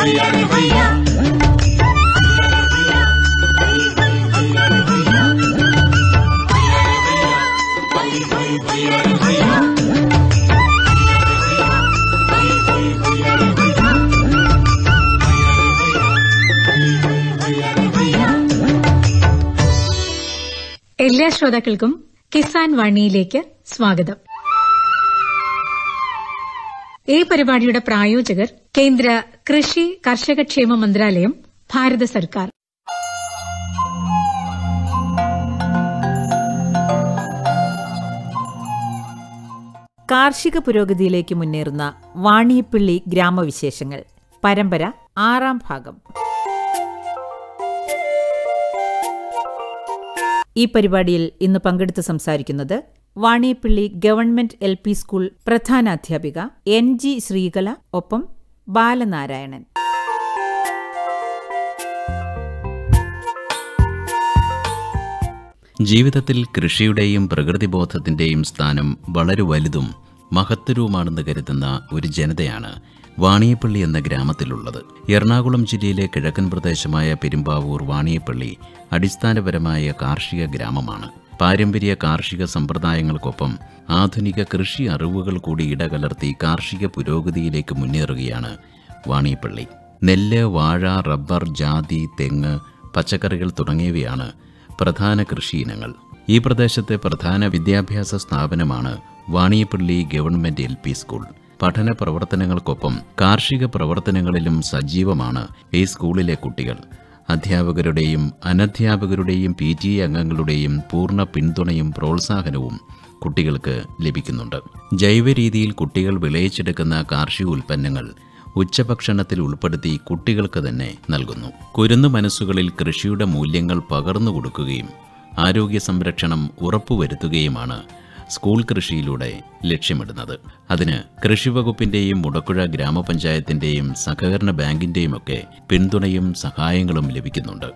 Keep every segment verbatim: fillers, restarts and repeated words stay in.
എല്ലാ ശ്രോതാക്കൾക്കും കിസാൻ വാണിയിലേക്ക് സ്വാഗതം. ഈ പരിപാടിയുടെ പ്രായോജകർ കേന്ദ്ര കൃഷി കർഷകക്ഷേമ മന്ത്രാലയം, ഭാരത സർക്കാർ. കാർഷിക പുരോഗതിയിലേക്ക് മുന്നേറുന്ന വാണിയപ്പള്ളി ഗ്രാമവിശേഷങ്ങൾ പരമ്പര ആറാം ഭാഗം. ഈ പരിപാടിയിൽ ഇന്ന് പങ്കെടുത്ത് സംസാരിക്കുന്നത് Vaniyappally government L P school പ്രധാനാധ്യാപിക എൻ ജി ശ്രീകല, ഒപ്പം ബാലനാരായണൻ. ജീവിതത്തിൽ കൃഷിയുടെയും പ്രകൃതിബോധത്തിന്റെയും സ്ഥാനം വളരെ വലുതും മഹത്തരവുമാണെന്ന് കരുതുന്ന ഒരു ജനതയാണ് വാണിയപ്പള്ളി എന്ന ഗ്രാമത്തിലുള്ളത്. എറണാകുളം ജില്ലയിലെ കിഴക്കൻ പ്രദേശമായ പെരുമ്പാവൂർ വാണിയപ്പള്ളി അടിസ്ഥാനപരമായ കാർഷിക ഗ്രാമമാണ്. പാരമ്പര്യ കാർഷിക സമ്പ്രദായങ്ങൾക്കൊപ്പം ആധുനിക കൃഷി അറിവുകൾ കൂടി ഇടകലർത്തി കാർഷിക പുരോഗതിയിലേക്ക് മുന്നേറുകയാണ് വാണിയപ്പള്ളി. നെല്ല്, വാഴ, റബ്ബർ, ജാതി, തെങ്ങ്, പച്ചക്കറികൾ തുടങ്ങിയവയാണ് പ്രധാന കൃഷിയിനങ്ങൾ. ഈ പ്രദേശത്തെ പ്രധാന വിദ്യാഭ്യാസ സ്ഥാപനമാണ് Vaniyappally government L P school. പഠന പ്രവർത്തനങ്ങൾക്കൊപ്പം കാർഷിക പ്രവർത്തനങ്ങളിലും സജീവമാണ് ഈ സ്കൂളിലെ കുട്ടികൾ. അധ്യാപകരുടെയും അനധ്യാപകരുടെയും പി ടി എ അംഗങ്ങളുടെയും പൂർണ്ണ പിന്തുണയും പ്രോത്സാഹനവും കുട്ടികൾക്ക് ലഭിക്കുന്നുണ്ട്. ജൈവ രീതിയിൽ കുട്ടികൾ വിളയിച്ചെടുക്കുന്ന കാർഷിക ഉൽപ്പന്നങ്ങൾ ഉച്ചഭക്ഷണത്തിൽ ഉൾപ്പെടുത്തി കുട്ടികൾക്ക് തന്നെ നൽകുന്നു. കുരുന്നു മനസ്സുകളിൽ കൃഷിയുടെ മൂല്യങ്ങൾ പകർന്നു കൊടുക്കുകയും ആരോഗ്യ സംരക്ഷണം ഉറപ്പുവരുത്തുകയുമാണ് സ്കൂൾ കൃഷിയിലൂടെ ലക്ഷ്യമിടുന്നത്. അതിന് കൃഷിവകുപ്പിന്റെയും മുടക്കുഴ ഗ്രാമപഞ്ചായത്തിന്റെയും സഹകരണ ബാങ്കിന്റെയും ഒക്കെ പിന്തുണയും സഹായങ്ങളും ലഭിക്കുന്നുണ്ട്.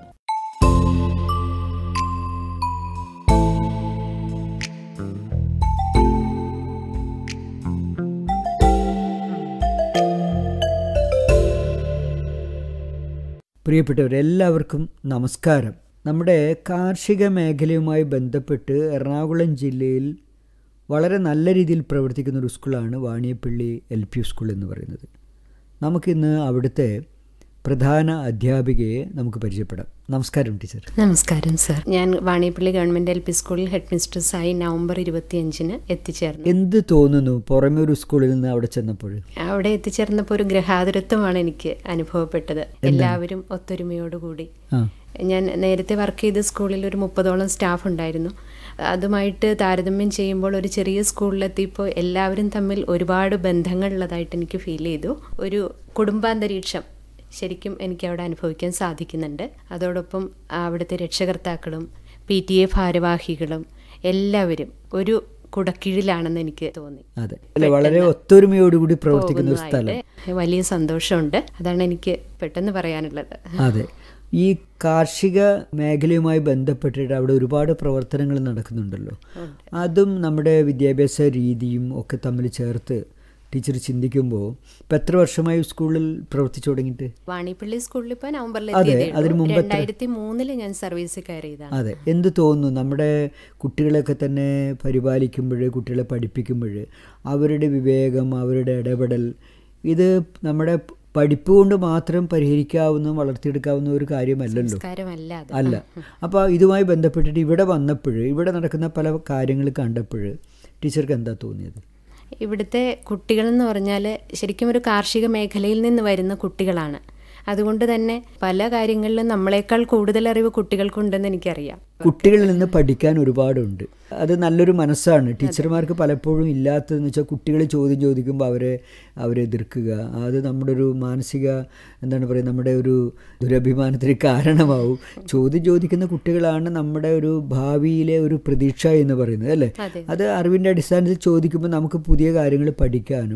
പ്രിയപ്പെട്ടവരെല്ലാവർക്കും നമസ്കാരം. നമ്മുടെ കാർഷിക മേഖലയുമായി ബന്ധപ്പെട്ട് എറണാകുളം ജില്ലയിൽ വളരെ നല്ല രീതിയിൽ പ്രവർത്തിക്കുന്ന ഒരു സ്കൂളാണ് വാണിയപ്പള്ളി എൽ പി സ്കൂൾ എന്ന് പറയുന്നത്. നമുക്കിന്ന് അവിടുത്തെ പ്രധാന അധ്യാപികയെ നമുക്ക് പരിചയപ്പെടാം. നമസ്കാരം ടീച്ചർ. നമസ്കാരം സർ. ഞാൻ വാണിയപ്പള്ളി ഗവൺമെന്റ് എൽ പി സ്കൂളിൽ ഹെഡ് മിസ്ട്രസ്സായി നവംബർ ഇരുപത്തിയഞ്ചിന് എത്തിച്ചേർന്നു. എന്ത് തോന്നുന്നു പുറമെ ഒരു സ്കൂളിൽ നിന്ന് അവിടെ ചെന്നപ്പോൾ? അവിടെ എത്തിച്ചേർന്നപ്പോൾ ഒരു ഗ്രഹാതുരത്വമാണ് എനിക്ക് അനുഭവപ്പെട്ടത്. എല്ലാവരും ഒത്തൊരുമയോടുകൂടി. ഞാൻ നേരത്തെ വർക്ക് ചെയ്ത സ്കൂളിൽ ഒരു മുപ്പതോളം സ്റ്റാഫ് ഉണ്ടായിരുന്നു. അതുമായിട്ട് താരതമ്യം ചെയ്യുമ്പോൾ ഒരു ചെറിയ സ്കൂളിലെത്തിയപ്പോൾ എല്ലാവരും തമ്മിൽ ഒരുപാട് ബന്ധങ്ങളുള്ളതായിട്ട് എനിക്ക് ഫീൽ ചെയ്തു. ഒരു കുടുംബാന്തരീക്ഷം ശരിക്കും എനിക്ക് അവിടെ അനുഭവിക്കാൻ സാധിക്കുന്നുണ്ട്. അതോടൊപ്പം അവിടുത്തെ രക്ഷകർത്താക്കളും പി ടി എ ഭാരവാഹികളും എല്ലാവരും ഒരു കുടക്കീഴിലാണെന്ന് എനിക്ക് തോന്നി. അതെ, വളരെ ഒത്തൊരുമയോടുകൂടി പ്രവർത്തിക്കുന്ന ഒരു സ്ഥലം. വലിയ സന്തോഷമുണ്ട്. അതാണ് എനിക്ക് പെട്ടെന്ന് പറയാനുള്ളത്. അതെ, ഈ കാർഷിക മേഖലയുമായി ബന്ധപ്പെട്ടിട്ട് അവിടെ ഒരുപാട് പ്രവർത്തനങ്ങൾ നടക്കുന്നുണ്ടല്ലോ. അതും നമ്മുടെ വിദ്യാഭ്യാസ രീതിയും ഒക്കെ തമ്മിൽ ചേർത്ത് ടീച്ചർ ചിന്തിക്കുമ്പോൾ ഇപ്പം എത്ര വർഷമായി സ്കൂളിൽ പ്രവർത്തിച്ചു തുടങ്ങിയിട്ട്? വാണിയപ്പള്ളി സ്കൂളിൽ ഇപ്പോൾ നവംബറിൽ രണ്ടായിരത്തി മൂന്നില് ഞാൻ സർവീസ് കയറിയതാണ്. അതെ, എന്ത് തോന്നുന്നു നമ്മുടെ കുട്ടികളെയൊക്കെ തന്നെ പരിപാലിക്കുമ്പോൾ, കുട്ടികളെ പഠിപ്പിക്കുമ്പോൾ അവരുടെ വിവേകം, അവരുടെ ഇടപെടൽ, ഇത് നമ്മുടെ പഠിപ്പ് കൊണ്ട് മാത്രം പരിഹരിക്കാവുന്ന വളർത്തിയെടുക്കാവുന്ന ഒരു കാര്യമല്ലല്ലോ. അല്ല. അപ്പോൾ ഇതുമായി ബന്ധപ്പെട്ടിട്ട് ഇവിടെ വന്നപ്പോൾ ഇവിടെ നടക്കുന്ന പല കാര്യങ്ങൾ കണ്ടപ്പോൾ ടീച്ചർക്ക് എന്താ തോന്നിയത്? ഇവിടുത്തെ കുട്ടികളെന്ന് പറഞ്ഞാൽ ശരിക്കും ഒരു കാർഷിക മേഖലയിൽ നിന്ന് വരുന്ന കുട്ടികളാണ്. അതുകൊണ്ട് തന്നെ പല കാര്യങ്ങളിലും നമ്മളെക്കാൾ കൂടുതൽ അറിവ് കുട്ടികൾക്കുണ്ടെന്ന് എനിക്കറിയാം. കുട്ടികളിൽ നിന്ന് പഠിക്കാൻ ഒരുപാടുണ്ട്. അത് നല്ലൊരു മനസ്സാണ്. ടീച്ചർമാർക്ക് പലപ്പോഴും ഇല്ലാത്തതെന്ന് വെച്ചാൽ കുട്ടികൾ ചോദ്യം ചോദിക്കുമ്പോൾ അവരെ അവരെ എതിർക്കുക. അത് നമ്മുടെ ഒരു മാനസിക എന്താണ് പറയുക, നമ്മുടെ ഒരു ദുരഭിമാനത്തിന് കാരണമാവും. ചോദ്യം ചോദിക്കുന്ന കുട്ടികളാണ് നമ്മുടെ ഒരു ഭാവിയിലെ ഒരു പ്രതീക്ഷ എന്ന് പറയുന്നത്, അല്ലേ? അത് അറിവിൻ്റെ അടിസ്ഥാനത്തിൽ ചോദിക്കുമ്പോൾ നമുക്ക് പുതിയ കാര്യങ്ങൾ പഠിക്കാനും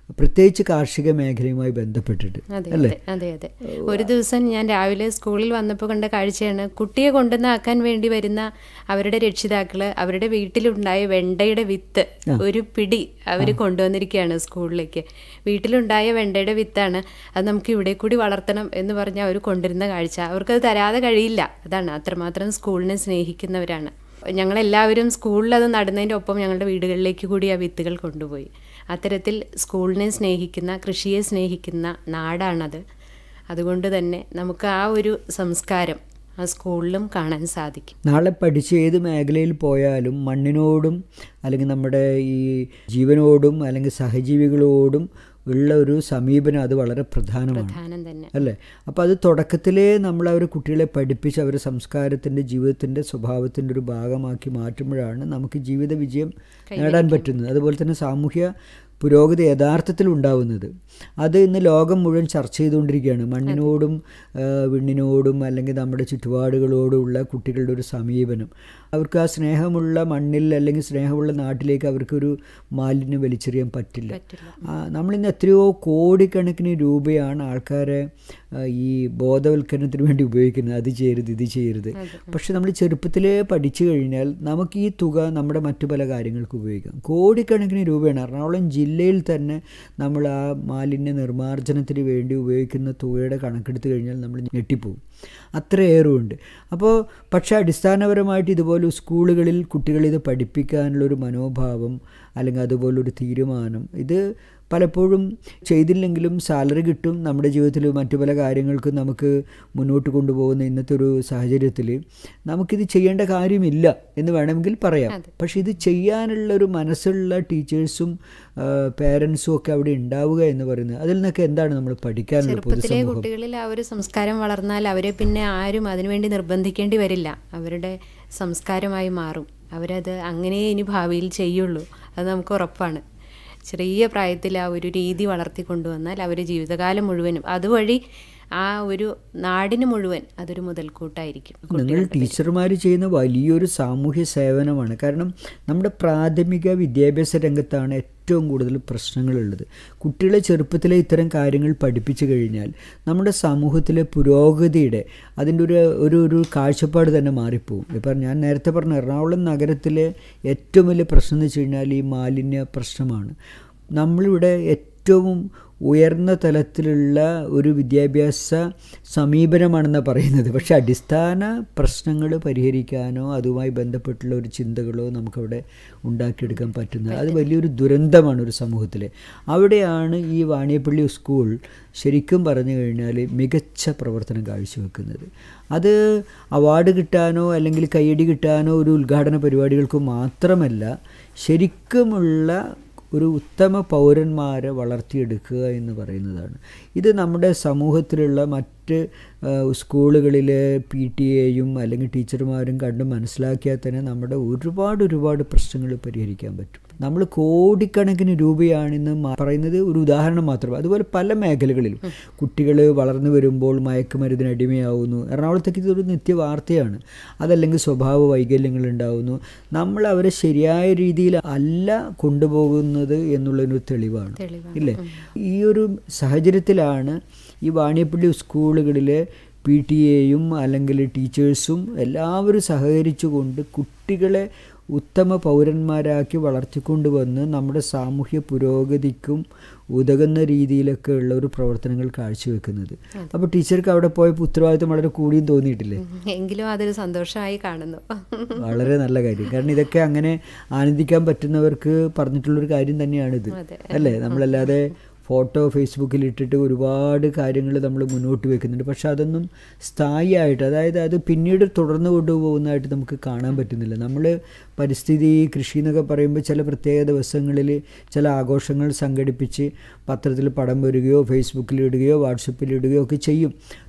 പ്രത്യേകിച്ച് കാർഷിക മേഖലയുമായി ബന്ധപ്പെട്ടിട്ട് അല്ലേ? അതെ അതെ. ഒരു ദിവസം ഞാൻ രാവിലെ സ്കൂളിൽ വന്നപ്പോൾ കണ്ട കാഴ്ചയാണ്, കുട്ടിയെ കൊണ്ടുവന്നാക്കാൻ വേണ്ടി വരുന്ന അവരുടെ രക്ഷിതാക്കള് അവരുടെ വീട്ടിലുണ്ടായ വെണ്ടയുടെ വിത്ത് ഒരു പിടി അവർ കൊണ്ടുവന്നിരിക്കുകയാണ് സ്കൂളിലേക്ക്. വീട്ടിലുണ്ടായ വെണ്ടയുടെ വിത്താണ്, അത് നമുക്ക് ഇവിടെ കൂടി വളർത്തണം എന്ന് പറഞ്ഞ് അവർ കൊണ്ടുവരുന്ന കാഴ്ച. അവർക്കത് തരാതെ കഴിയില്ല. അതാണ്, അത്രമാത്രം സ്കൂളിനെ സ്നേഹിക്കുന്നവരാണ്. ഞങ്ങളെല്ലാവരും സ്കൂളിൽ അത് നടുന്നതിൻ്റെ ഒപ്പം ഞങ്ങളുടെ വീടുകളിലേക്ക് കൂടി ആ വിത്തുകൾ കൊണ്ടുപോയി. അത്തരത്തിൽ സ്കൂളിനെ സ്നേഹിക്കുന്ന, കൃഷിയെ സ്നേഹിക്കുന്ന നാടാണത്. അതുകൊണ്ട് തന്നെ നമുക്ക് ആ ഒരു സംസ്കാരം ആ സ്കൂളിലും കാണാൻ സാധിക്കും. നാളെ പഠിച്ച് ഏത് മേഖലയിൽ പോയാലും മണ്ണിനോടും അല്ലെങ്കിൽ നമ്മുടെ ഈ ജീവനോടും അല്ലെങ്കിൽ സഹജീവികളോടും ഉള്ള ഒരു സമീപനം അത് വളരെ പ്രധാനമാണ് അല്ലേ? അപ്പോൾ അത് തുടക്കത്തിലേ നമ്മൾ അവർ കുട്ടികളെ പഠിപ്പിച്ച് അവരുടെ സംസ്കാരത്തിൻ്റെ ജീവിതത്തിൻ്റെ സ്വഭാവത്തിൻ്റെ ഒരു ഭാഗമാക്കി മാറ്റുമ്പോഴാണ് നമുക്ക് ജീവിത വിജയം നേടാൻ പറ്റുന്നത്. അതുപോലെ തന്നെ സാമൂഹ്യ പുരോഗതി യഥാർത്ഥത്തിൽ ഉണ്ടാവുന്നത്. അത് ഇന്ന് ലോകം മുഴുവൻ ചർച്ച ചെയ്തുകൊണ്ടിരിക്കുകയാണ്. മണ്ണിനോടും വിണ്ണിനോടും അല്ലെങ്കിൽ നമ്മുടെ ചുറ്റുപാടുകളോടുള്ള കുട്ടികളുടെ ഒരു സമീപനം. അവർക്ക് ആ സ്നേഹമുള്ള മണ്ണിൽ അല്ലെങ്കിൽ സ്നേഹമുള്ള നാട്ടിലേക്ക് അവർക്കൊരു മാലിന്യം വലിച്ചെറിയാൻ പറ്റില്ല. നമ്മളിന്ന് എത്രയോ കോടിക്കണക്കിന് രൂപയാണ് ആൾക്കാരെ ഈ ബോധവൽക്കരണത്തിന് വേണ്ടി ഉപയോഗിക്കുന്നത്. അത് ചെയ്യരുത്, ഇത് ചെയ്യരുത്. പക്ഷെ നമ്മൾ ചെറുപ്പത്തിലേ പഠിച്ചു കഴിഞ്ഞാൽ നമുക്ക് ഈ തുക നമ്മുടെ മറ്റു പല കാര്യങ്ങൾക്ക് ഉപയോഗിക്കാം. കോടിക്കണക്കിന് രൂപയാണ്. എറണാകുളം ജില്ലയിൽ തന്നെ നമ്മൾ ആ മാലിന്യ നിർമ്മാർജ്ജനത്തിന് വേണ്ടി ഉപയോഗിക്കുന്ന തുകയുടെ കണക്കെടുത്ത് കഴിഞ്ഞാൽ നമ്മൾ ഞെട്ടിപ്പോവും. അത്രയേറുമുണ്ട്. അപ്പോൾ പക്ഷേ അടിസ്ഥാനപരമായിട്ട് ഇതുപോലെ സ്കൂളുകളിൽ കുട്ടികളിത് പഠിപ്പിക്കാനുള്ളൊരു മനോഭാവം അല്ലെങ്കിൽ അതുപോലൊരു തീരുമാനം ഇത് പലപ്പോഴും ചെയ്തില്ലെങ്കിലും സാലറി കിട്ടും. നമ്മുടെ ജീവിതത്തിൽ മറ്റു പല കാര്യങ്ങൾക്കും നമുക്ക് മുന്നോട്ട് കൊണ്ടുപോകുന്ന ഇന്നത്തെ ഒരു സാഹചര്യത്തിൽ നമുക്കിത് ചെയ്യേണ്ട കാര്യമില്ല എന്ന് വേണമെങ്കിൽ പറയാം. പക്ഷേ ഇത് ചെയ്യാനുള്ളൊരു മനസ്സുള്ള ടീച്ചേഴ്സും പേരൻസും ഒക്കെ അവിടെ ഉണ്ടാവുക എന്ന് പറയുന്നത്, അതിൽ നിന്നൊക്കെ എന്താണ് നമ്മൾ പഠിക്കാനുള്ള? ചെറുപ്പത്തിലെ കുട്ടികളിൽ ആ ഒരു സംസ്കാരം വളർന്നാൽ അവരെ പിന്നെ ആരും അതിനുവേണ്ടി നിർബന്ധിക്കേണ്ടി വരില്ല. അവരുടെ സംസ്കാരമായി മാറും. അവരത് അങ്ങനെ ഇനി ഭാവിയിൽ ചെയ്യുള്ളൂ, അത് നമുക്ക് ഉറപ്പാണ്. ചെറിയ പ്രായത്തിൽ ആ ഒരു രീതി വളർത്തിക്കൊണ്ടുവന്നാൽ അവർ ജീവിതകാലം മുഴുവനും അതുവഴി ആ ഒരു നാടിന് മുഴുവൻ അതൊരു മുതൽക്കൂട്ടായിരിക്കും. നിങ്ങൾ ടീച്ചർമാർ ചെയ്യുന്ന വലിയൊരു സാമൂഹ്യ സേവനമാണ്. കാരണം നമ്മുടെ പ്രാഥമിക വിദ്യാഭ്യാസ രംഗത്താണ് ഏറ്റവും കൂടുതൽ പ്രശ്നങ്ങളുള്ളത്. കുട്ടികളെ ചെറുപ്പത്തിലെ ഇത്തരം കാര്യങ്ങൾ പഠിപ്പിച്ചു കഴിഞ്ഞാൽ നമ്മുടെ സമൂഹത്തിലെ പുരോഗതിയുടെ അതിൻ്റെ ഒരു ഒരു ഒരു കാഴ്ചപ്പാട് തന്നെ മാറിപ്പോവും. ഇപ്പം ഞാൻ നേരത്തെ പറഞ്ഞ എറണാകുളം നഗരത്തിലെ ഏറ്റവും വലിയ പ്രശ്നം എന്ന് വെച്ച് കഴിഞ്ഞാൽ ഈ മാലിന്യ പ്രശ്നമാണ്. നമ്മളിവിടെ ഏറ്റവും ഉയർന്ന തലത്തിലുള്ള ഒരു വിദ്യാഭ്യാസ സമീപനമാണെന്നാണ് പറയുന്നത്. പക്ഷേ അടിസ്ഥാന പ്രശ്നങ്ങൾ പരിഹരിക്കാനോ അതുമായി ബന്ധപ്പെട്ടുള്ള ഒരു ചിന്തകളോ നമുക്കവിടെ ഉണ്ടാക്കിയെടുക്കാൻ പറ്റുന്നത് അത് വലിയൊരു ദുരന്തമാണ് ഒരു സമൂഹത്തിൽ. അവിടെയാണ് ഈ വാണിയപ്പള്ളി സ്കൂൾ ശരിക്കും പറഞ്ഞു കഴിഞ്ഞാൽ മികച്ച പ്രവർത്തനം കാഴ്ചവെക്കുന്നത്. അത് അവാർഡ് കിട്ടാനോ അല്ലെങ്കിൽ കയ്യടി കിട്ടാനോ ഒരു ഉദ്ഘാടന പരിപാടികൾക്ക് മാത്രമല്ല, ശരിക്കുമുള്ള ഒരു ഉത്തമ പൗരന്മാരെ വളർത്തിയെടുക്കുക എന്ന് പറയുന്നതാണ്. ഇത് നമ്മുടെ സമൂഹത്തിലുള്ള മറ്റ് സ്കൂളുകളിലെ പി ടി എയും അല്ലെങ്കിൽ ടീച്ചർമാരും കണ്ട് മനസ്സിലാക്കിയാൽ തന്നെ നമ്മുടെ ഒരുപാട് ഒരുപാട് പ്രശ്നങ്ങൾ പരിഹരിക്കാൻ പറ്റും. നമ്മൾ കോടിക്കണക്കിന് രൂപയാണിന്ന് പറയുന്നത് ഒരു ഉദാഹരണം മാത്രം. അതുപോലെ പല മേഖലകളിലും കുട്ടികൾ വളർന്നു വരുമ്പോൾ മയക്കുമരുന്നിന് അടിമയാവുന്നു. എറണാകുളത്തേക്ക് ഇതൊരു നിത്യവാർത്തയാണ്. അതല്ലെങ്കിൽ സ്വഭാവ വൈകല്യങ്ങൾ ഉണ്ടാവുന്നു. നമ്മൾ അവരെ ശരിയായ രീതിയിൽ അല്ല കൊണ്ടുപോകുന്നത് എന്നുള്ളതിനൊരു തെളിവാണ് ഇല്ലേ? ഈ ഒരു സാഹചര്യത്തിലാണ് ഈ വാണിയപ്പള്ളി സ്കൂളുകളിലെ പി ടി എയും അല്ലെങ്കിൽ ടീച്ചേഴ്സും എല്ലാവരും സഹകരിച്ചുകൊണ്ട് കുട്ടികളെ ഉത്തമ പൗരന്മാരാക്കി വളർത്തിക്കൊണ്ടുവന്ന് നമ്മുടെ സാമൂഹ്യ പുരോഗതിക്കും ഉതകുന്ന രീതിയിലൊക്കെ ഉള്ള ഒരു പ്രവർത്തനങ്ങൾ കാഴ്ചവെക്കുന്നത്. അപ്പോൾ ടീച്ചർക്ക് അവിടെ പോയപ്പോൾ ഉത്തരവാദിത്വം വളരെ കൂടിയും തോന്നിയിട്ടില്ലേ? എങ്കിലും അതൊരു സന്തോഷമായി കാണുന്നു. വളരെ നല്ല കാര്യം. കാരണം ഇതൊക്കെ അങ്ങനെ ആനന്ദിക്കാൻ പറ്റുന്നവർക്ക് പറഞ്ഞിട്ടുള്ളൊരു കാര്യം തന്നെയാണിത് അല്ലേ? നമ്മളല്ലാതെ ഫോട്ടോ ഫേസ്ബുക്കിൽ ഇട്ടിട്ട് ഒരുപാട് കാര്യങ്ങൾ നമ്മൾ മുന്നോട്ട് വെക്കുന്നുണ്ട്. പക്ഷെ അതൊന്നും സ്ഥായിയായിട്ട്, അതായത് അത് പിന്നീട് തുടർന്ന് കൊണ്ടുപോകുന്നതായിട്ട് നമുക്ക് കാണാൻ പറ്റുന്നില്ല. നമ്മൾ പരിസ്ഥിതി കൃഷി എന്നൊക്കെ പറയുമ്പോൾ ചില പ്രത്യേക ദിവസങ്ങളിൽ ചില ആഘോഷങ്ങൾ സംഘടിപ്പിച്ച് പത്രത്തിൽ പടം വരികയോ ഫേസ്ബുക്കിൽ ഇടുകയോ വാട്സപ്പിൽ ഇടുകയോ ഒക്കെ ചെയ്യും.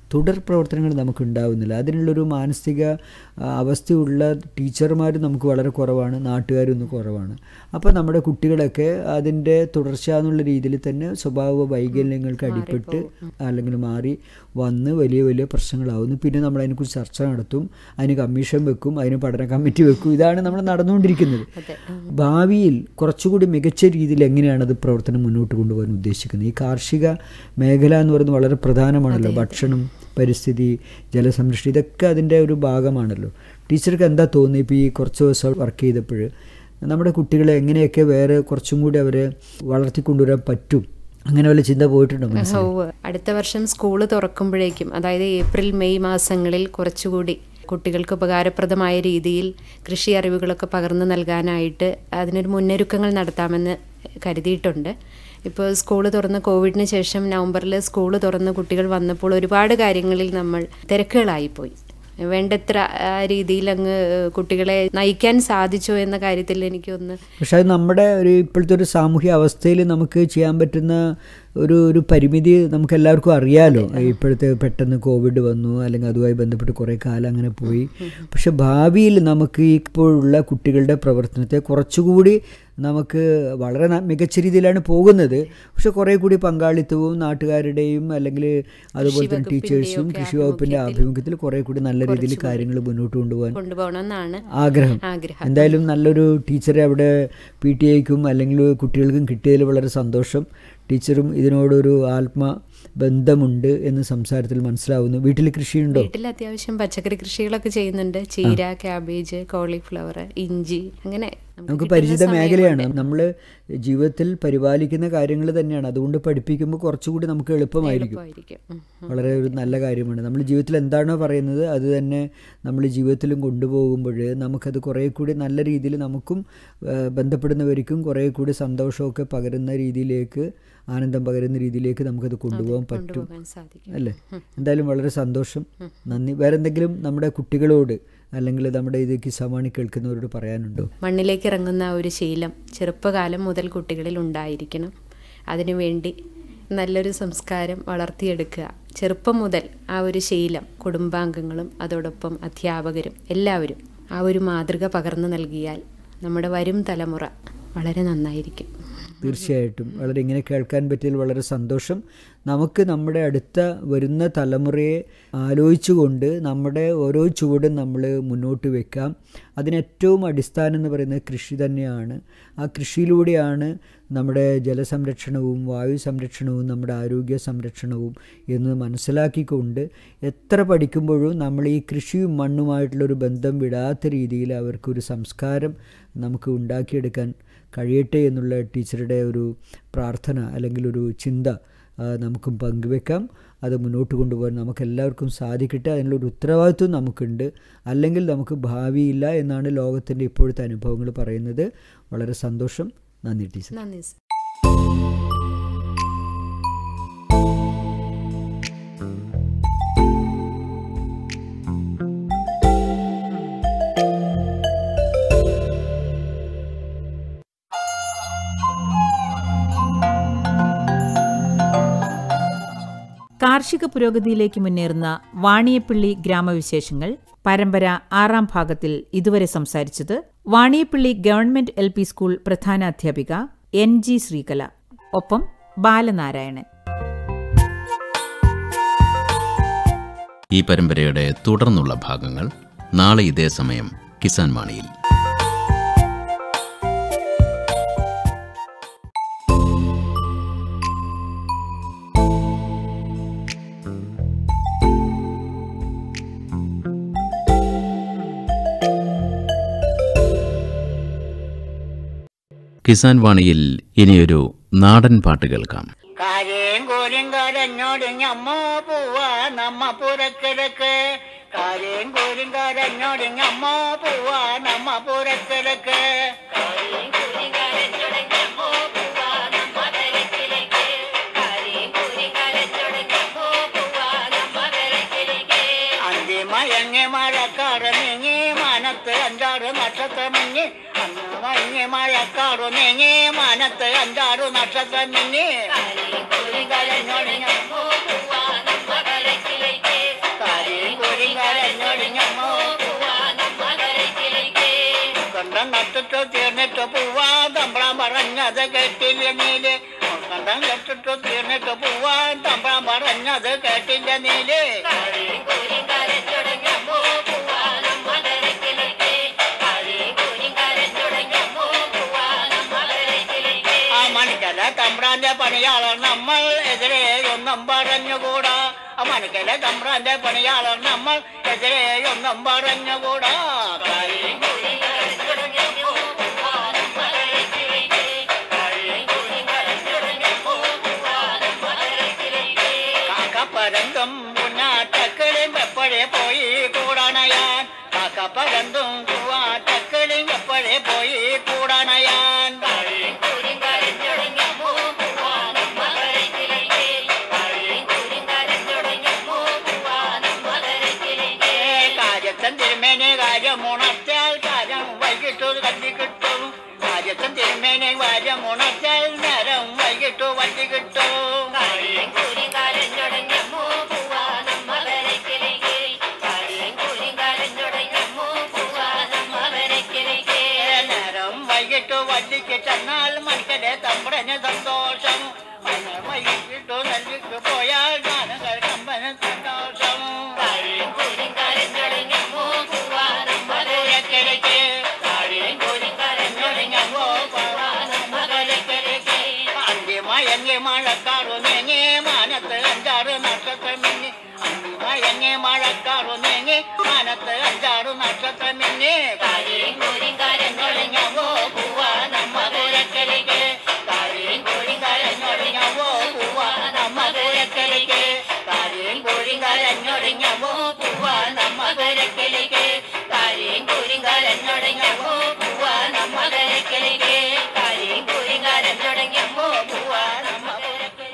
തുടർ പ്രവർത്തനങ്ങൾ നമുക്ക് ഉണ്ടാവുന്നില്ല. അതിനുള്ളൊരു മാനസിക അവസ്ഥയുള്ള ടീച്ചർമാർ നമുക്ക് വളരെ കുറവാണ്, നാട്ടുകാരൊന്നും കുറവാണ്. അപ്പോൾ നമ്മുടെ കുട്ടികളൊക്കെ അതിൻ്റെ തുടർച്ച എന്നുള്ള രീതിയിൽ തന്നെ സ്വഭാവ വൈകല്യങ്ങൾക്ക് അടിപ്പെട്ട് അല്ലെങ്കിൽ മാറി വന്ന് വലിയ വലിയ പ്രശ്നങ്ങളാവുന്നു. പിന്നെ നമ്മൾ അതിനെക്കുറിച്ച് ചർച്ച നടത്തും, അതിന് കമ്മീഷൻ വെക്കും, അതിന് പഠന കമ്മിറ്റി വെക്കും. ഇതാണ് നമ്മൾ നടന്നുകൊണ്ടിരിക്കുന്നത്. ഭാവിയിൽ കുറച്ചുകൂടി മികച്ച രീതിയിൽ എങ്ങനെയാണ് അത് പ്രവർത്തനം മുന്നോട്ട് കൊണ്ടുപോകാൻ ഉദ്ദേശിക്കുന്നത്? ഈ കാർഷിക മേഖല എന്ന് പറയുന്നത് വളരെ പ്രധാനമാണല്ലോ. ഭക്ഷണം, പരിസ്ഥിതി, ജലസംരക്ഷണം, ഇതൊക്കെ അതിൻ്റെ ഒരു ഭാഗമാണല്ലോ. ടീച്ചർക്ക് എന്താ തോന്നുന്നത് ഇപ്പോൾ ഈ കുറച്ച് ദിവസം വർക്ക് ചെയ്തപ്പോൾ നമ്മുടെ കുട്ടികളെ എങ്ങനെയൊക്കെ വേറെ കുറച്ചും കൂടി അവരെ വളർത്തിക്കൊണ്ടുവരാൻ പറ്റും? അങ്ങനെ വല്ല ചിന്ത പോയിട്ടുണ്ടോ? അടുത്ത വർഷം സ്കൂൾ തുറക്കുമ്പോഴേക്കും, അതായത് ഏപ്രിൽ മെയ് മാസങ്ങളിൽ കുറച്ചുകൂടി കുട്ടികൾക്ക് ഉപകാരപ്രദമായ രീതിയിൽ കൃഷി അറിവുകളൊക്കെ പകർന്നു നൽകാനായിട്ട് അതിനൊരു മുന്നൊരുക്കങ്ങൾ നടത്താമെന്ന് കരുതിയിട്ടുണ്ട്. ഇപ്പോൾ സ്കൂൾ തുറന്ന് കോവിഡിന് ശേഷം നവംബറിൽ സ്കൂൾ തുറന്ന് കുട്ടികൾ വന്നപ്പോൾ ഒരുപാട് കാര്യങ്ങളിൽ നമ്മൾ തിരക്കുകളായിപ്പോയി. വേണ്ടത്ര രീതിയിൽ അങ്ങ് കുട്ടികളെ നയിക്കാൻ സാധിച്ചോ എന്ന കാര്യത്തിൽ എനിക്കൊന്ന്. പക്ഷെ അത് നമ്മുടെ ഒരു ഇപ്പോഴത്തെ ഒരു സാമൂഹ്യ അവസ്ഥയിൽ നമുക്ക് ചെയ്യാൻ പറ്റുന്ന ഒരു ഒരു പരിമിതി നമുക്ക് എല്ലാവർക്കും അറിയാലോ. ഇപ്പോഴത്തെ പെട്ടെന്ന് കോവിഡ് വന്നു, അല്ലെങ്കിൽ അതുമായി ബന്ധപ്പെട്ട് കുറേ കാലം അങ്ങനെ പോയി. പക്ഷെ ഭാവിയിൽ നമുക്ക് ഇപ്പോഴുള്ള കുട്ടികളുടെ പ്രവർത്തനത്തെ കുറച്ചുകൂടി നമുക്ക് വളരെ മികച്ച രീതിയിലാണ് പോകുന്നത്. പക്ഷെ കുറേ കൂടി പങ്കാളിത്തവും നാട്ടുകാരുടെയും അല്ലെങ്കിൽ അതുപോലെ തന്നെ ടീച്ചേഴ്സും കൃഷി വകുപ്പിൻ്റെ ആഭിമുഖ്യത്തിൽ കുറേ കൂടി നല്ല രീതിയിൽ കാര്യങ്ങൾ മുന്നോട്ട് കൊണ്ടുപോകാൻ കൊണ്ടുപോകണമെന്നാണ് ആഗ്രഹം. എന്തായാലും നല്ലൊരു ടീച്ചറെ അവിടെ പി ടി ഐക്കും അല്ലെങ്കിൽ കുട്ടികൾക്കും കിട്ടിയതിൽ വളരെ സന്തോഷം. ടീച്ചറും ഇതിനോടൊരു ആത്മ ബന്ധമുണ്ട് എന്ന് സംസാരത്തിൽ മനസ്സിലാവുന്നു. വീട്ടിൽ കൃഷിയുണ്ടോ? വീട്ടിൽ അത്യാവശ്യം പച്ചക്കറി കൃഷികളൊക്കെ ചെയ്യുന്നുണ്ട്. ചീര, ക്യാബേജ്, കോളിഫ്ലവർ, ഇഞ്ചി, അങ്ങനെ നമുക്ക് പരിചിത മേഖലയാണ്. നമ്മൾ ജീവിതത്തിൽ പരിപാലിക്കുന്ന കാര്യങ്ങൾ തന്നെയാണ്. അതുകൊണ്ട് പഠിപ്പിക്കുമ്പോൾ കുറച്ചുകൂടി നമുക്ക് എളുപ്പമായിരിക്കും. വളരെ ഒരു നല്ല കാര്യമാണ്. നമ്മൾ ജീവിതത്തിൽ എന്താണോ പറയുന്നത് അത് തന്നെ നമ്മൾ ജീവിതത്തിലും കൊണ്ടുപോകുമ്പോൾ നമുക്കത് കുറേ കൂടി നല്ല രീതിയിൽ നമുക്കും ബന്ധപ്പെടുന്നവർക്കും കുറേ കൂടി സന്തോഷമൊക്കെ പകരുന്ന രീതിയിലേക്ക്, ആനന്ദം പകരുന്ന രീതിയിലേക്ക് നമുക്കത് കൊണ്ടുപോകാൻ പറ്റും അല്ലേ? എന്തായാലും വളരെ സന്തോഷം, നന്ദി. വേറെ എന്തെങ്കിലും നമ്മുടെ കുട്ടികളോട് അല്ലെങ്കിൽ നമ്മുടെ ഇത് കിസാമാണി കേൾക്കുന്നവരോട് പറയാനുണ്ടോ? മണ്ണിലേക്ക് ഇറങ്ങുന്ന ഒരു ശീലം ചെറുപ്പകാലം മുതൽ കുട്ടികളിൽ ഉണ്ടായിരിക്കണം. അതിനുവേണ്ടി നല്ലൊരു സംസ്കാരം വളർത്തിയെടുക്കുക. ചെറുപ്പം മുതൽ ആ ഒരു ശീലം കുടുംബാംഗങ്ങളും അതോടൊപ്പം അധ്യാപകരും എല്ലാവരും ആ ഒരു മാതൃക പകർന്നു നൽകിയാൽ നമ്മുടെ വരും തലമുറ വളരെ നന്നായിരിക്കും. തീർച്ചയായിട്ടും വളരെ ഇങ്ങനെ കേൾക്കാൻ പറ്റിയതിൽ വളരെ സന്തോഷം. നമുക്ക് നമ്മുടെ അടുത്ത വരുന്ന തലമുറയെ ആലോചിച്ചുകൊണ്ട് നമ്മുടെ ഓരോ ചുവടും നമ്മൾ മുന്നോട്ട് വെക്കാം. അതിനേറ്റവും അടിസ്ഥാനം എന്ന് പറയുന്നത് കൃഷി തന്നെയാണ്. ആ കൃഷിയിലൂടെയാണ് നമ്മുടെ ജലസംരക്ഷണവും വായു സംരക്ഷണവും നമ്മുടെ ആരോഗ്യ സംരക്ഷണവും എന്ന് മനസ്സിലാക്കിക്കൊണ്ട് എത്ര പഠിക്കുമ്പോഴും നമ്മൾ ഈ കൃഷിയും മണ്ണുമായിട്ടുള്ളൊരു ബന്ധം വിടാത്ത രീതിയിൽ അവർക്കൊരു സംസ്കാരം നമുക്ക് ഉണ്ടാക്കിയെടുക്കാൻ കഴിയട്ടെ എന്നുള്ള ടീച്ചറുടെ ഒരു പ്രാർത്ഥന അല്ലെങ്കിൽ ഒരു ചിന്ത നമുക്കും പങ്കുവെക്കാം. അത് മുന്നോട്ട് കൊണ്ടുപോകാൻ നമുക്കെല്ലാവർക്കും സാധിക്കട്ടെ. അതിനുള്ളൊരു ഉത്തരവാദിത്വം നമുക്കുണ്ട്. അല്ലെങ്കിൽ നമുക്ക് ഭാവിയില്ല എന്നാണ് ലോകത്തിൻ്റെ ഇപ്പോഴത്തെ അനുഭവങ്ങൾ പറയുന്നത്. വളരെ സന്തോഷം. നന്ദി ടീച്ചർ. നന്ദി സർ. കാർഷിക പുരോഗതിയിലേക്ക് മുന്നേറുന്ന വാണിയപ്പള്ളി ഗ്രാമവിശേഷങ്ങൾ പരമ്പര ആറാം ഭാഗത്തിൽ ഇതുവരെ സംസാരിച്ചത് Vaniyappally government L P school പ്രധാനാധ്യാപിക എൻ ജി ശ്രീകല, ഒപ്പം ബാലനാരായണൻ. ഈ പരമ്പരയുടെ തുടർന്നുള്ള ഭാഗങ്ങൾ നാളെ ഇതേ സമയം കിസാൻ വാണിയിൽ. കിസാൻ വാണിയിൽ ഇനിയൊരു നാടൻ പാട്ട് കേൾക്കാം. കാര്യം കോരും കാരഞ്ഞോട് ഞമ്മോ പോവാ നമ്മ പുറക്കിടക്ക്. കാര്യം കോരും കാരഞ്ഞോട് ഞമ്മോ പോവാ നമ്മ പുറക്കിടക്ക്. അന്തി മയങ്ങി മഴക്കാറ് നീങ്ങി മനത്ത് അഞ്ചാറ് നക്ഷത്രം മിങ്ങി. മഞ്ഞ മഴക്കാറു നീങ്ങി മനത്ത് അഞ്ചാറു നക്ഷത്രം മിങ്ങി. പോവാ തമ്പ്രാൻ പറഞ്ഞത് കേട്ടില്ല നീല് കണ്ടം കെട്ടിട്ട് തീർന്നിട്ട് പോവാ തമ്പ്രാൻ പറഞ്ഞത് കേട്ടില്ല നീല് ആ മണിക്കല തമ്പ്രാന്റെ പണിയാളർ നമ്മൾ എതിരെ ഒന്നും പറഞ്ഞുകൂടാ ആ മണിക്കല തമ്പ്രാന്റെ പണിയാളർ നമ്മൾ എതിരെ ഒന്നും പറഞ്ഞുകൂടാ കാക്കപ്പരന്തും പുന്നാട്ടക്കളിയും എപ്പോഴേ പോയി കൂടണയാൻ കാക്കപ്പരന്തും പൂവാട്ടക്കളിയും എപ്പോഴേ പോയി കൂടണയാൻ കാര്യത്തൻ തിരുമേനെ കാര്യം ഉണർത്തിയാൽ കാര്യം വൈകിട്ടു കത്തി കിട്ടും കാര്യത്തൻ തിരുമേനെ കാര്യം ഉണർത്തിയാൽ നേരം വൈകിട്ടു വണ്ടി കിട്ടും നേരം വൈകിട്ടു വണ്ടിക്ക് ചെന്നാൽ മനുഷ്യരെ തമ്പ്രന് സന്തോഷം വൈകിട്ടു നെല്ലിക്ക് പോയാൽ ഗാനങ്ങൾ കമ്പന് സന്തോഷം അന്തിമയങ്ങി മഴക്കാറു നീങ്ങി മാനത്ത് അഞ്ചാറ് നക്ഷത്രം മിന്നി അന്തിമയങ്ങി മഴക്കാറു നീങ്ങി മാനത്ത് അഞ്ചാറ് നക്ഷത്രം മിന്നി കാര്യം കോരി കരഞ്ഞൊഴിഞ്ഞവോ പൂവാ നമ്മ പുരക്കലിക്ക് കാര്യം കോരി കരഞ്ഞൊഴിഞ്ഞവോ പൂവാ നമ്മ പുരക്കലിക്ക് കാര്യം കോരി കരഞ്ഞൊഴിഞ്ഞവോ പൂവാ നമ്മ പുരക്കലിക്ക് കാര്യം കോരി കരഞ്ഞൊഴിഞ്ഞവോ പൂവാ നമ്മ പുരക്കലിക്ക് കാര്യം കോരി കരഞ്ഞൊഴിഞ്ഞവോ പൂവാ നമ്മ പുരക്കലിക്ക്.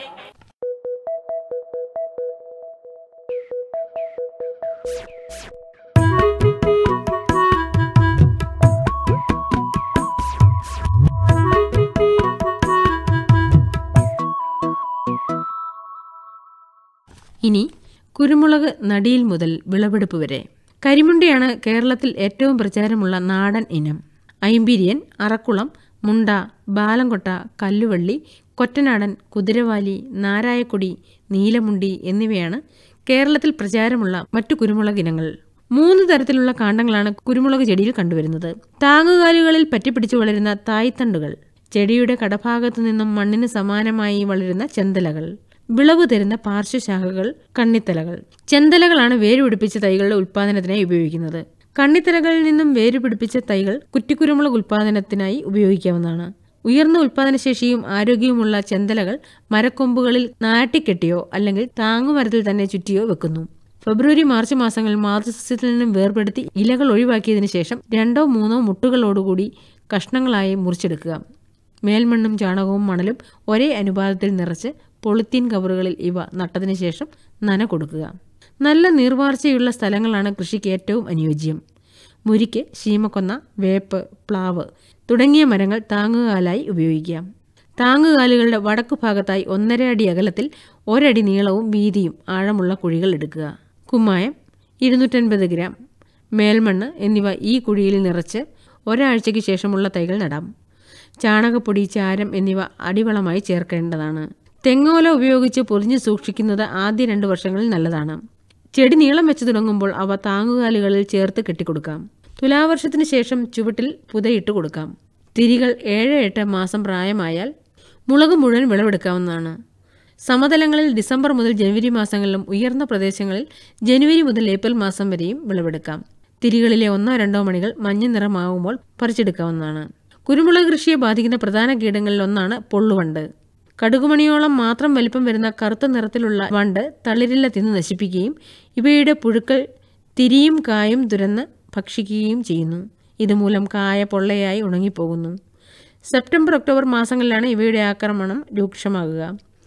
ഇനി കുരുമുളക് നടിയിൽ മുതൽ വിളവെടുപ്പ് വരെ. കരിമുണ്ടയാണ് കേരളത്തിൽ ഏറ്റവും പ്രചാരമുള്ള നാടൻ ഇനം. ഐമ്പീരിയൻ, അറക്കുളം, മുണ്ട, ബാലംകൊട്ട, കല്ലുവള്ളി, കൊറ്റനാടൻ, കുതിരവാലി, നാരായക്കൊടി, നീലമുണ്ടി എന്നിവയാണ് കേരളത്തിൽ പ്രചാരമുള്ള മറ്റു കുരുമുളക് ഇനങ്ങൾ. മൂന്ന് തരത്തിലുള്ള കാണ്ഡങ്ങളാണ് കുരുമുളക് ചെടിയിൽ കണ്ടുവരുന്നത്. താങ്ങുകാലുകളിൽ പറ്റിപ്പിടിച്ചു വളരുന്ന തായ്തണ്ടുകൾ, ചെടിയുടെ കടഭാഗത്തു നിന്നും മണ്ണിന് സമാനമായി വളരുന്ന ചെന്തലകൾ, വിളവ് തരുന്ന പാർശ്വശാഖകൾ, കണ്ണിത്തലകൾ. ചെന്തലകളാണ് വേരുപിടിപ്പിച്ച തൈകളുടെ ഉൽപ്പാദനത്തിനായി ഉപയോഗിക്കുന്നത്. കണ്ണിത്തലകളിൽ നിന്നും വേരുപിടിപ്പിച്ച തൈകൾ കുറ്റിക്കുരുമുളക് ഉൽപ്പാദനത്തിനായി ഉപയോഗിക്കാവുന്നതാണ്. ഉയർന്ന ഉൽപ്പാദനശേഷിയും ആരോഗ്യവുമുള്ള ചെന്തലകൾ മരക്കൊമ്പുകളിൽ നാട്ടിക്കെട്ടിയോ അല്ലെങ്കിൽ താങ്ങുമരത്തിൽ തന്നെ ചുറ്റിയോ വെക്കുന്നു. ഫെബ്രുവരി മാർച്ച് മാസങ്ങളിൽ മാതൃസസ്യത്തിൽ നിന്നും വേർപെടുത്തി ഇലകൾ ഒഴിവാക്കിയതിനു ശേഷം രണ്ടോ മൂന്നോ മുട്ടുകളോടുകൂടി കഷ്ണങ്ങളായി മുറിച്ചെടുക്കുക. മേൽമണ്ണും ചാണകവും മണലും ഒരേ അനുപാതത്തിൽ നിറച്ച് പോളിത്തീൻ കവറുകളിൽ ഇവ നട്ടതിനു ശേഷം നന കൊടുക്കുക. നല്ല നീർവാർച്ചയുള്ള സ്ഥലങ്ങളാണ് കൃഷിക്ക് ഏറ്റവും അനുയോജ്യം. മുരിക്ക്, ശീമക്കൊന്ന, വേപ്പ്, പ്ലാവ് തുടങ്ങിയ മരങ്ങൾ താങ്ങുകാലായി ഉപയോഗിക്കാം. താങ്ങുകാലുകളുടെ വടക്കു ഭാഗത്തായി ഒന്നര അടി അകലത്തിൽ ഒരടി നീളവും വീതിയും ആഴമുള്ള കുഴികൾ എടുക്കുക. കുമ്മായം ഇരുന്നൂറ്റൻപത് ഗ്രാം, മേൽമണ്ണ് എന്നിവ ഈ കുഴിയിൽ നിറച്ച് ഒരാഴ്ചയ്ക്ക് ശേഷമുള്ള തൈകൾ നടാം. ചാണകപ്പൊടി, ചാരം എന്നിവ അടിവളമായി ചേർക്കേണ്ടതാണ്. തെങ്ങോല ഉപയോഗിച്ച് പൊതിഞ്ഞ് സൂക്ഷിക്കുന്നത് ആദ്യ രണ്ട് വർഷങ്ങളിൽ നല്ലതാണ്. ചെടി നീളം വെച്ച് തുടങ്ങുമ്പോൾ അവ താങ്ങുകാലുകളിൽ ചേർത്ത് കെട്ടിക്കൊടുക്കാം. തുലാവർഷത്തിന് ശേഷം ചുവട്ടിൽ പുതയിട്ട് കൊടുക്കാം. തിരികൾ ഏഴ് എട്ട് മാസം പ്രായമായാൽ മുളക് മുഴുവൻ വിളവെടുക്കാവുന്നതാണ്. സമതലങ്ങളിൽ ഡിസംബർ മുതൽ ജനുവരി മാസങ്ങളിലും ഉയർന്ന പ്രദേശങ്ങളിൽ ജനുവരി മുതൽ ഏപ്രിൽ മാസം വരെയും വിളവെടുക്കാം. തിരികളിലെ ഒന്നോ രണ്ടോ മണികൾ മഞ്ഞ നിറമാകുമ്പോൾ പറിച്ചെടുക്കാവുന്നതാണ്. കുരുമുളക് കൃഷിയെ ബാധിക്കുന്ന പ്രധാന കീടങ്ങളിൽ ഒന്നാണ് പൊള്ളുവണ്ട്. കടുകുമണിയോളം മാത്രം വലിപ്പം വരുന്ന കറുത്ത നിറത്തിലുള്ള വണ്ട് തളിരില തിന്ന് നശിപ്പിക്കുകയും ഇവയുടെ പുഴുക്കൾ തിരിയും കായും തുരന്ന് ഭക്ഷിക്കുകയും ചെയ്യുന്നു. ഇതുമൂലം കായ പൊള്ളയായി ഉണങ്ങിപ്പോകുന്നു. സെപ്റ്റംബർ ഒക്ടോബർ മാസങ്ങളിലാണ് ഇവയുടെ ആക്രമണം രൂക്ഷമാകുക.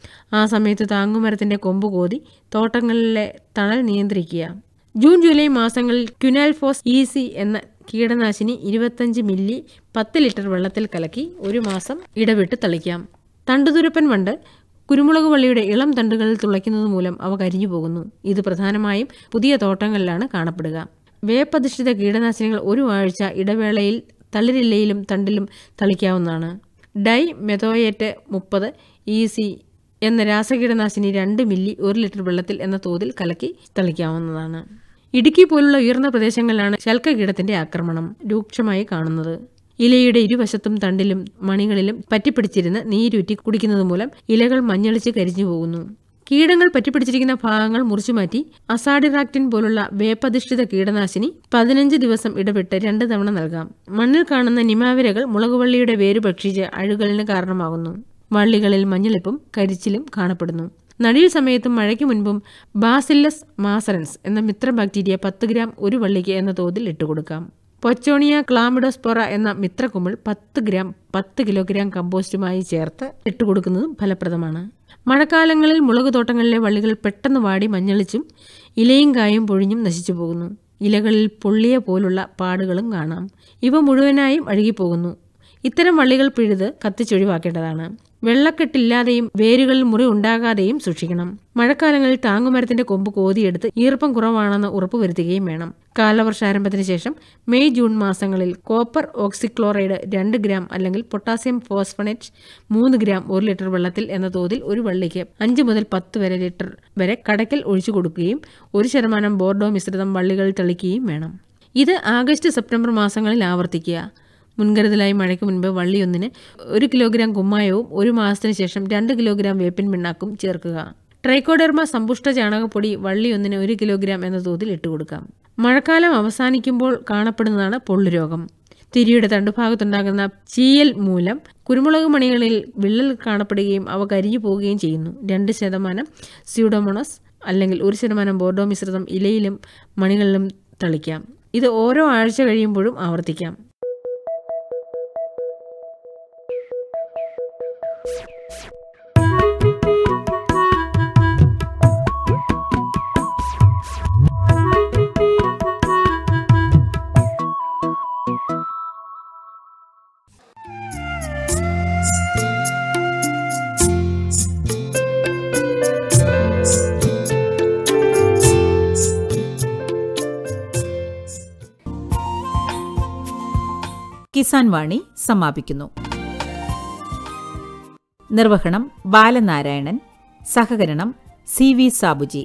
ആ സമയത്ത് താങ്ങുമരത്തിൻ്റെ കൊമ്പ് കോതി തോട്ടങ്ങളിലെ തണൽ നിയന്ത്രിക്കുക. ജൂൺ ജൂലൈ മാസങ്ങളിൽ ക്യുനാൽഫോസ് ഈസി എന്ന കീടനാശിനി ഇരുപത്തഞ്ച് മില്ലി പത്ത് ലിറ്റർ വെള്ളത്തിൽ കലക്കി ഒരു മാസം ഇടവിട്ട് തളിക്കാം. തണ്ടുതുരപ്പൻ വണ്ട് കുരുമുളക് വള്ളിയുടെ ഇളം തണ്ടുകളിൽ തുളയ്ക്കുന്നത് മൂലം അവ കരിഞ്ഞു പോകുന്നു. ഇത് പ്രധാനമായും പുതിയ തോട്ടങ്ങളിലാണ് കാണപ്പെടുക. വേപ്പധിഷ്ഠിത കീടനാശിനികൾ ഒരു ആഴ്ച ഇടവേളയിൽ തളിരിലയിലും തണ്ടിലും തളിക്കാവുന്നതാണ്. ഡൈ മെഥോയേറ്റ് മുപ്പത് ഇ സി എന്ന രാസകീടനാശിനി രണ്ട് മില്ലി ഒരു ലിറ്റർ വെള്ളത്തിൽ എന്ന തോതിൽ കലക്കി തളിക്കാവുന്നതാണ്. ഇടുക്കി പോലുള്ള ഉയർന്ന പ്രദേശങ്ങളിലാണ് ശൽക്കകീടത്തിന്റെ ആക്രമണം രൂക്ഷമായി കാണുന്നത്. ഇലയുടെ ഇരുവശത്തും തണ്ടിലും മണികളിലും പറ്റിപ്പിടിച്ചിരുന്ന് നീരൂറ്റി കുടിക്കുന്നത് മൂലം ഇലകൾ മഞ്ഞളിച്ച് കരിഞ്ഞു പോകുന്നു. കീടങ്ങൾ പറ്റിപ്പിടിച്ചിരിക്കുന്ന ഭാഗങ്ങൾ മുറിച്ചുമാറ്റി അസാഡിറാക്റ്റിൻ പോലുള്ള വേപ്പധിഷ്ഠിത കീടനാശിനി പതിനഞ്ച് ദിവസം ഇടവിട്ട് രണ്ട് തവണ നൽകാം. മണ്ണിൽ കാണുന്ന നിമാവിരകൾ മുളകുവള്ളിയുടെ വേര് ഭക്ഷിച്ച് അഴുകലിന് കാരണമാകുന്നു. വള്ളികളിൽ മഞ്ഞളിപ്പും കരിച്ചിലും കാണപ്പെടുന്നു. നടീൽ സമയത്തും മഴയ്ക്ക് മുൻപും ബാസില്ലസ് മാസറൻസ് എന്ന മിത്ര ബാക്ടീരിയ പത്ത് ഗ്രാം ഒരു വള്ളിക്ക് എന്ന തോതിൽ ഇട്ടുകൊടുക്കാം. പൊച്ചോണിയ ക്ലാമിഡോസ്പോറ എന്ന മിത്രകുമിൾ പത്ത് ഗ്രാം പത്ത് കിലോഗ്രാം കമ്പോസ്റ്റുമായി ചേർത്ത് ഇട്ടുകൊടുക്കുന്നതും ഫലപ്രദമാണ്. മഴക്കാലങ്ങളിൽ മുളക് തോട്ടങ്ങളിലെ വള്ളികൾ പെട്ടെന്ന് വാടി മഞ്ഞളിച്ചും ഇലയും കായും പൊഴിഞ്ഞും നശിച്ചു പോകുന്നു. ഇലകളിൽ പൊള്ളിയ പോലുള്ള പാടുകളും കാണാം. ഇവ മുഴുവനായും അഴുകിപ്പോകുന്നു. ഇത്തരം വള്ളികൾ പിഴുത് കത്തിച്ചൊഴിവാക്കേണ്ടതാണ്. വെള്ളക്കെട്ടില്ലാതെയും വേരുകളിൽ മുറി ഉണ്ടാകാതെയും സൂക്ഷിക്കണം. മഴക്കാലങ്ങളിൽ താങ്ങുമരത്തിന്റെ കൊമ്പ് കോതിയെടുത്ത് ഈർപ്പം കുറവാണെന്ന് ഉറപ്പുവരുത്തുകയും വേണം. കാലവർഷാരംഭത്തിന് ശേഷം മെയ് ജൂൺ മാസങ്ങളിൽ കോപ്പർ ഓക്സിക്ലോറൈഡ് രണ്ട് ഗ്രാം അല്ലെങ്കിൽ പൊട്ടാസ്യം ഫോസ്ഫണേറ്റ് മൂന്ന് ഗ്രാം ഒരു ലിറ്റർ വെള്ളത്തിൽ എന്ന തോതിൽ ഒരു വള്ളിക്ക് അഞ്ച് മുതൽ പത്ത് വരെ ലിറ്റർ വരെ കടയ്ക്കൽ ഒഴിച്ചു കൊടുക്കുകയും ഒരു ശതമാനം ബോർഡോ മിശ്രിതം വള്ളികളിൽ തളിക്കുകയും വേണം. ഇത് ആഗസ്റ്റ് സെപ്റ്റംബർ മാസങ്ങളിൽ ആവർത്തിക്കുക. മുൻകരുതലായി മഴയ്ക്ക് മുൻപ് വള്ളിയൊന്നിന് ഒരു കിലോഗ്രാം കുമ്മായവും ഒരു മാസത്തിന് ശേഷം രണ്ട് കിലോഗ്രാം വേപ്പിൻ പിണ്ണാക്കും ചേർക്കുക. ട്രൈക്കോഡെർമ സമ്പുഷ്ട ചാണകപ്പൊടി വള്ളിയൊന്നിന് ഒരു കിലോഗ്രാം എന്ന തോതിൽ ഇട്ടുകൊടുക്കാം. മഴക്കാലം അവസാനിക്കുമ്പോൾ കാണപ്പെടുന്നതാണ് പൊള്ളുരോഗം. തിരിയുടെ തണ്ടുഭാഗത്തുണ്ടാകുന്ന ചീയൽ മൂലം കുരുമുളക് മണികളിൽ വിള്ളൽ കാണപ്പെടുകയും അവ കരിഞ്ഞു പോവുകയും ചെയ്യുന്നു. രണ്ട് ശതമാനം സ്യൂഡോമോണസ് അല്ലെങ്കിൽ ഒരു ശതമാനം ബോർഡോ മിശ്രിതം ഇലയിലും മണികളിലും തളിക്കാം. ഇത് ഓരോ ആഴ്ച കഴിയുമ്പോഴും ആവർത്തിക്കാം. കിസാൻ വാണി സമാപിക്കുന്നു. നിർവഹണം ബാലനാരായണൻ, സഹകരണം C V Sabuji.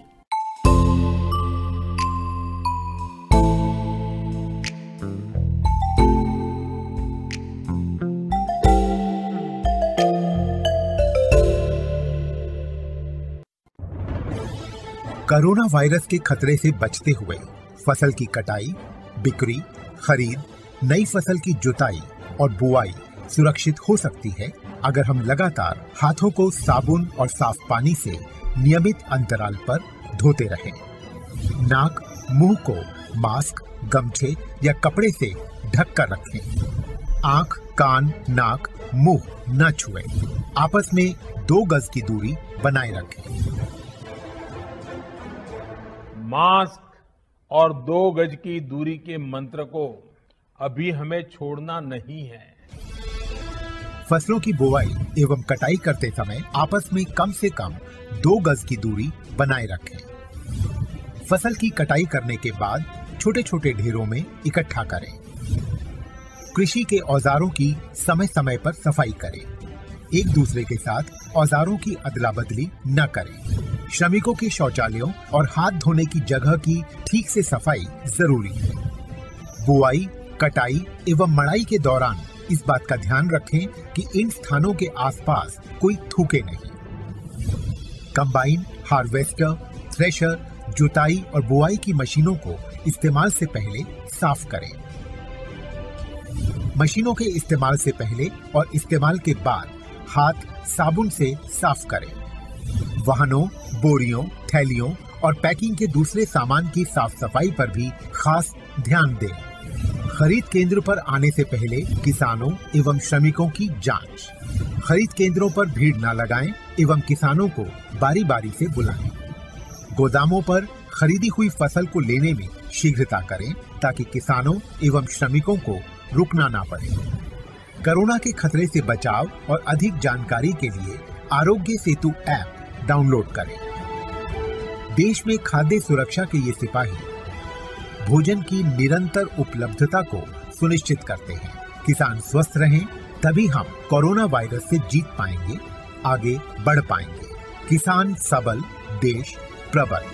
Corona virus के खतरे से बचते हुए फसल की कटाई, बिक्री, खरीद, नई फसल की जुताई और बुआई सुरक्षित हो सकती है अगर हम लगातार हाथों को साबुन और साफ पानी से नियमित अंतराल पर धोते रहें। नाक, मुंह को मास्क, गमछे या कपड़े से ढक कर रखें। आंख, कान, नाक, मुंह न छुएं। आपस में दो गज की दूरी बनाए रखें। मास्क और दो गज की दूरी के मंत्र को अभी हमें छोड़ना नहीं है। फसलों की बुवाई एवं कटाई करते समय आपस में कम से कम दो गज की दूरी बनाए रखें। फसल की कटाई करने के बाद छोटे छोटे ढेरों में इकट्ठा करें। कृषि के औजारों की समय समय पर सफाई करें। एक दूसरे के साथ औजारों की अदला बदली न करें। श्रमिकों के शौचालयों और हाथ धोने की जगह की ठीक से सफाई जरूरी है। बुआई, कटाई एवं मड़ाई के दौरान इस बात का ध्यान रखें कि इन स्थानों के आसपास कोई थूके नहीं। कंबाइन, हार्वेस्टर, थ्रेशर, जुताई और बुआई की मशीनों को इस्तेमाल से पहले साफ करें। मशीनों के इस्तेमाल से पहले और इस्तेमाल के बाद हाथ साबुन से साफ करें। वाहनों, बोरियों, थैलियों और पैकिंग के दूसरे सामान की साफ सफाई पर भी खास ध्यान दें। खरीद केंद्र पर आने से पहले किसानों एवं श्रमिकों की जांच। खरीद केंद्रों पर भीड़ न लगाएं एवं किसानों को बारी बारी से बुलाएं। गोदामों पर खरीदी हुई फसल को लेने में शीघ्रता करें ताकि किसानों एवं श्रमिकों को रुकना ना पड़े। कोरोना के खतरे से बचाव और अधिक जानकारी के लिए आरोग्य सेतु ऐप डाउनलोड करें। देश में खाद्य सुरक्षा के ये सिपाही भोजन की निरंतर उपलब्धता को सुनिश्चित करते हैं। किसान स्वस्थ रहें, तभी हम कोरोना वायरस से जीत पाएंगे, आगे बढ़ पाएंगे। किसान सबल, देश प्रबल।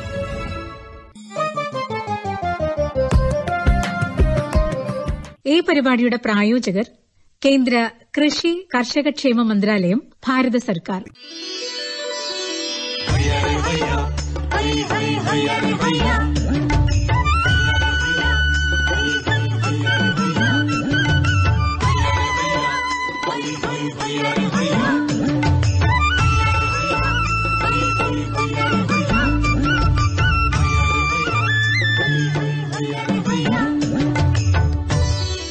ഈ പരിപാടിയുടെ പ്രായോജകർ കേന്ദ്ര കൃഷി കർഷകക്ഷേമ മന്ത്രാലയം, ഭാരത സർക്കാർ. भैया रे भैया, भैया भैया रे भैया,